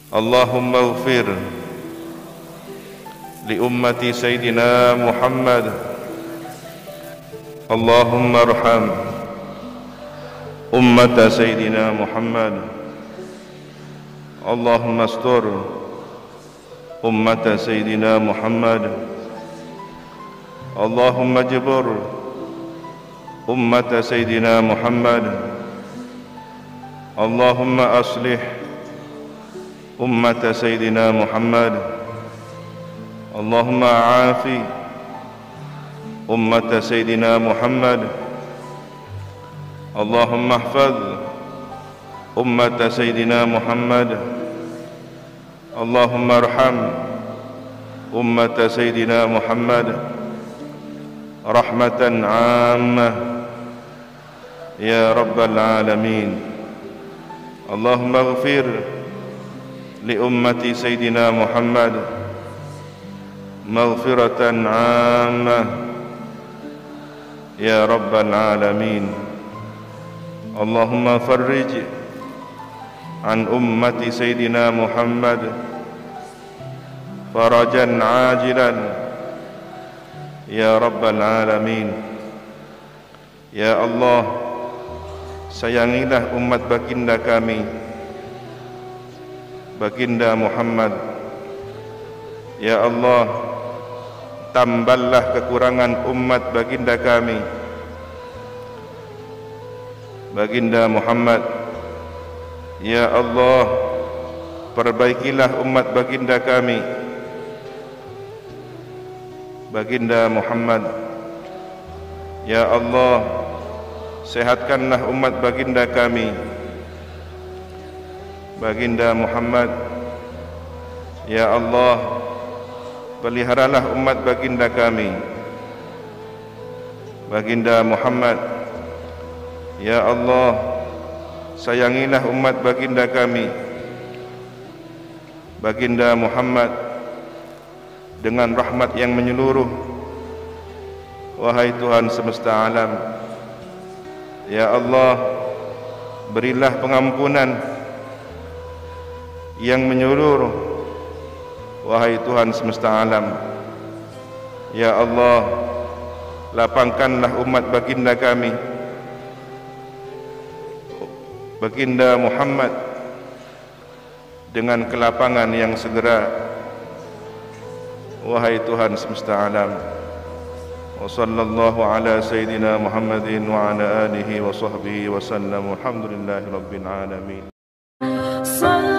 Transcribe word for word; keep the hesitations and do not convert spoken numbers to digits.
اللهم اغفر لأمة سيدنا محمد. اللهم ارحم أمة سيدنا محمد. اللهم استر أمة سيدنا محمد. اللهم اجبر أمة سيدنا محمد. اللهم أصلح أمة سيدنا محمد. اللهم عافي أمة سيدنا محمد. اللهم احفظ أمة سيدنا محمد. اللهم ارحم أمة سيدنا محمد رحمة عامة يا رب العالمين. اللهم اغفر لأمة سيدنا محمد مغفرة عامة يا رب العالمين. اللهم فرج عن أمة سيدنا محمد فرجا عاجلا ya Rabbal Alamin. Ya Allah, sayangilah umat baginda kami, baginda Muhammad. Ya Allah, tambahlah kekurangan umat baginda kami, baginda Muhammad. Ya Allah, perbaikilah umat baginda kami, baginda Muhammad. Ya Allah, sehatkanlah umat baginda kami, baginda Muhammad. Ya Allah, peliharalah umat baginda kami, baginda Muhammad. Ya Allah, sayangilah umat baginda kami, baginda Muhammad, dengan rahmat yang menyeluruh. Wahai Tuhan semesta alam, ya Allah, berilah pengampunan yang menyeluruh. Wahai Tuhan semesta alam, ya Allah, lapangkanlah umat baginda kami, baginda Muhammad, dengan kelapangan yang segera. Wahai Tuhan semesta alam, wa sallallahu ala sayyidina Muhammadin wa ala alihi wa sahbihi wa sallam. Alhamdulillahi rabbil alamin.